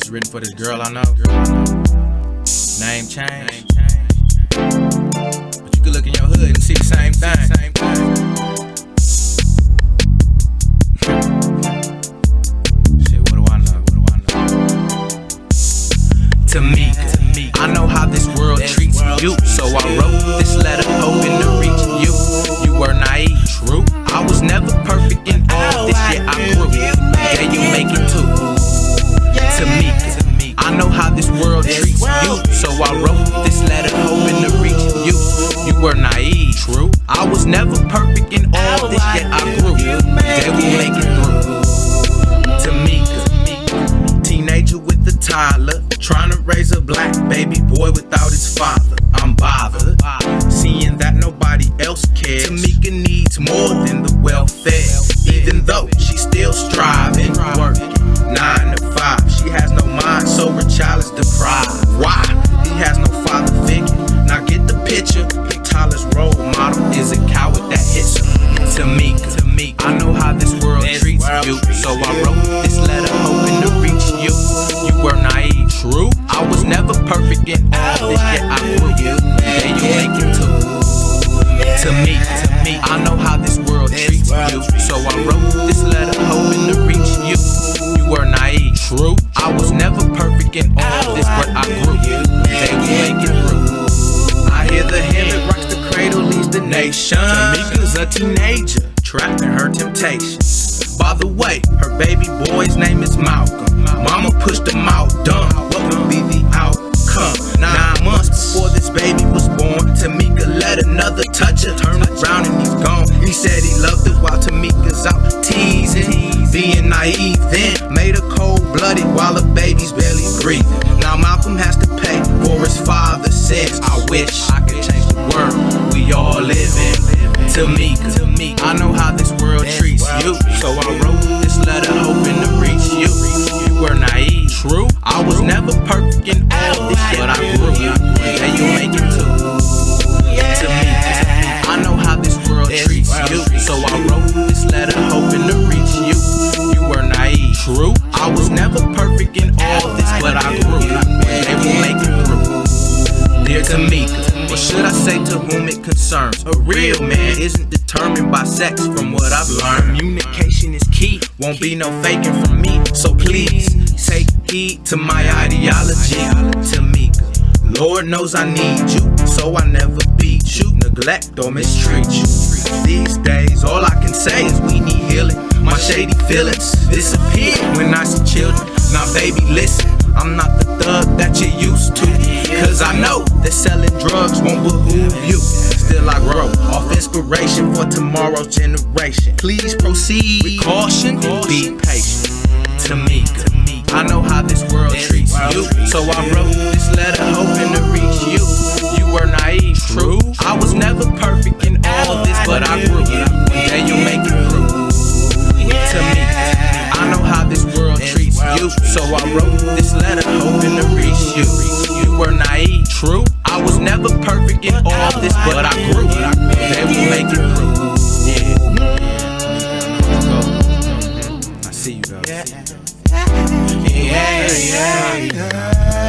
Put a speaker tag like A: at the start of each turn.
A: written for this girl I know. Name change. But you can look in your hood and see the same thing. Shit, what do I know? Tomeeka, I know how this world treats you, so I wrote this letter hoping to reach you. You were naive, true. I was never perfect in all this, yet I grew. Yeah, you make it too. Tomeeka, I know how this world treats you, so I wrote this letter hoping to reach you. You were naive, true. I was never perfect in all this, yet I grew. Yeah, we make it through. Tomeeka, teenager with a toddler, trying to raise a black baby boy without his father. I'm bothered, seeing that nobody else cares. Tomeeka needs more than the welfare, even though she's still striving, working 9 to 5. She has no mind, so her child is deprived. Why? He has no father figure. Now get the picture. Tyler's role model is a coward that hits her. Tomeeka, I know how this world treats you, so I wrote this letter hoping to reach you. You were naive, true. I was never perfect in all this, yet I grew. Yeah, you make it too. Tomeeka, I know how this world treats you, so I wrote this letter hoping to reach you. You were naive, true. I was never perfect in all this, but I grew. Yeah, we make it through. I hear the hand that rocks the cradle leads the nation. Tomeeka's a teenager, trapped in her temptation. By the way, her baby boy's name is Malcolm. Mama pushed him out dumb. What would be the outcome? 9 months before this baby was born, Tomeeka let another toucher turn around and he's gone. He said he loved it while Tomeeka's out teasing. Being naive then made her cold-blooded while the baby's barely breathing. Now Malcolm has to pay for his father's sins. I wish I could change the world we all live in. Tomeeka, I know how this world treats you, so I wrote this letter hoping to reach you. You were naive, true. I was never perfect in all this, but I grew. Yeah, you make it too. Tomeeka, I know how this world treats you, so I wrote this letter hoping to reach you. You were naive, true. I was never perfect in all this, but I grew. Yeah, we make it through. Dear Tomeeka, what should I say to whom it concerns? A real man isn't determined by sex, from what I've learned. Communication is key, won't be no faking from me. So please, take heed to my ideology. Tomeeka, Lord knows I need you, so I never beat you, neglect or mistreat you. These days, all I can say is we need healing. My shady feelings disappear when I see children. Now baby, listen, I'm not the thug that you're used to, cause I know that selling drugs won't behoove you. Still I grow off inspiration for tomorrow's generation. Please proceed with caution and be patient. Tomeeka, I know how this world treats you, so I wrote this letter hoping to reach you. You were naive, true. I was never perfect in all this, but I grew. Yeah, you make it through. Tomeeka, I know how this world treats you, so I wrote this letter hoping to reach you. You were naive, true. I was never perfect in all this, but I grew. Yeah, we make it through. Yeah. I see you though. Yeah.